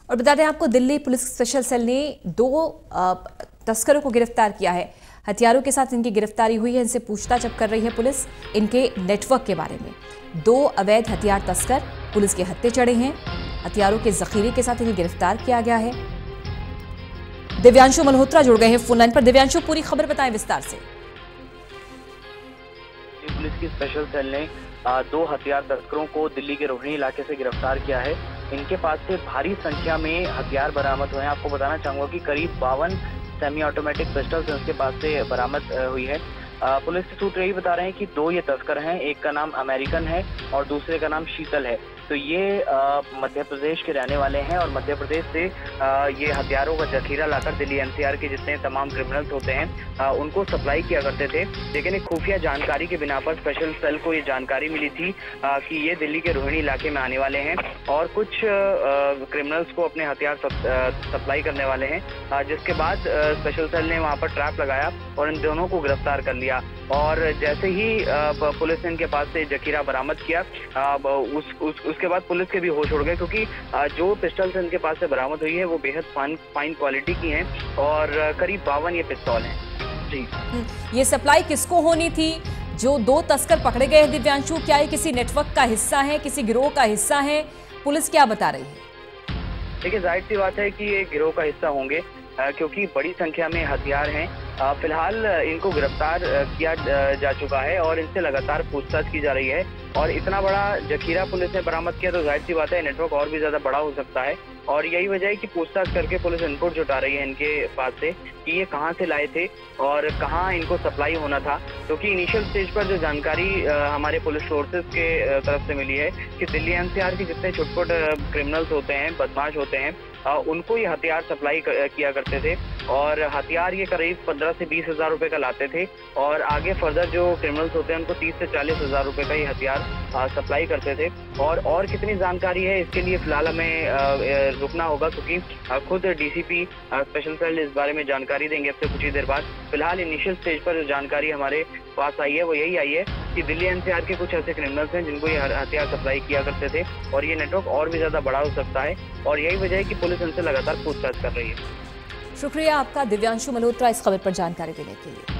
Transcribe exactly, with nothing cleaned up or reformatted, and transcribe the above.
और बता दें आपको, दिल्ली पुलिस स्पेशल सेल ने दो तस्करों को गिरफ्तार किया है। हथियारों के साथ इनकी गिरफ्तारी हुई है। इनसे पूछताछ अब कर रही है पुलिस इनके नेटवर्क के बारे में। दो अवैध हथियार तस्कर पुलिस के हत्थे चढ़े हैं। हथियारों के जखीरे के साथ इन्हें गिरफ्तार किया गया है। दिव्यांशु मल्होत्रा जुड़ गए हैं फोन लाइन पर। दिव्यांशु, पूरी खबर बताएं विस्तार से। पुलिस की स्पेशल सेल ने दो हथियार तस्करों को दिल्ली के रोहिणी इलाके से गिरफ्तार किया है। इनके पास से भारी संख्या में हथियार बरामद हुए हैं। आपको बताना चाहूंगा कि करीब बावन सेमी ऑटोमेटिक पिस्टल्स उनके पास से बरामद हुई है। पुलिस के सूत्र यही बता रहे हैं कि दो ये तस्कर हैं, एक का नाम अमेरिकन है और दूसरे का नाम शीतल है। तो ये मध्य प्रदेश के रहने वाले हैं और मध्य प्रदेश से आ, ये हथियारों का जखीरा लाकर दिल्ली एनसीआर के जितने तमाम क्रिमिनल्स होते हैं आ, उनको सप्लाई किया करते थे। लेकिन एक खुफिया जानकारी की बिना पर स्पेशल सेल को ये जानकारी मिली थी आ, कि ये दिल्ली के रोहिणी इलाके में आने वाले हैं और कुछ क्रिमिनल्स को अपने हथियार सप, सप्लाई करने वाले हैं। आ, जिसके बाद स्पेशल सेल ने वहाँ पर ट्रैप लगाया और इन दोनों को गिरफ्तार कर लिया। और जैसे ही पुलिस ने इनके पास से जखीरा बरामद किया, उस, उस उसके बाद पुलिस के भी होश उड़ गए, क्योंकि जो पिस्टल्स इनके पास से बरामद हुई है वो बेहद फाइन फाइन क्वालिटी की हैं और करीब बावन ये पिस्तौल हैं। जी, ये सप्लाई किसको होनी थी? जो दो तस्कर पकड़े गए हैं दिव्यांशु, क्या ये किसी नेटवर्क का हिस्सा है, किसी गिरोह का हिस्सा है? पुलिस क्या बता रही है? देखिए, जाहिर सी बात है कि ये गिरोह का हिस्सा होंगे, क्योंकि बड़ी संख्या में हथियार हैं। फिलहाल इनको गिरफ्तार किया जा चुका है और इनसे लगातार पूछताछ की जा रही है। और इतना बड़ा जखीरा पुलिस ने बरामद किया तो जाहिर सी बात है नेटवर्क और भी ज्यादा बड़ा हो सकता है। और यही वजह है कि पूछताछ करके पुलिस इनपुट जुटा रही है इनके पास से कि ये कहां से लाए थे और कहां इनको सप्लाई होना था। क्योंकि इनिशियल स्टेज पर जो जानकारी हमारे पुलिस सोर्सेज के तरफ से मिली है कि दिल्ली एनसीआर के जितने छुटपुट क्रिमिनल्स होते हैं, बदमाश होते हैं, उनको ये हथियार सप्लाई किया करते थे। और हथियार ये करीब पंद्रह से बीस हजार रुपए का लाते थे और आगे फर्दर जो क्रिमिनल्स होते हैं उनको तीस से चालीस हजार रुपए का ये हथियार सप्लाई करते थे। और और कितनी जानकारी है इसके लिए फिलहाल हमें रुकना होगा, क्योंकि खुद डीसीपी स्पेशल सेल इस बारे में जानकारी देंगे अब से कुछ ही देर बाद। फिलहाल इनिशियल स्टेज पर जो जानकारी हमारे पास आई है वो यही आई है कि दिल्ली एनसीआर के कुछ ऐसे क्रिमिनल्स हैं जिनको ये हथियार सप्लाई किया करते थे और ये नेटवर्क और भी ज्यादा बड़ा हो सकता है। और यही वजह है कि पुलिस इनसे लगातार पूछताछ कर रही है। शुक्रिया आपका दिव्यांशु मल्होत्रा इस खबर पर जानकारी देने के लिए।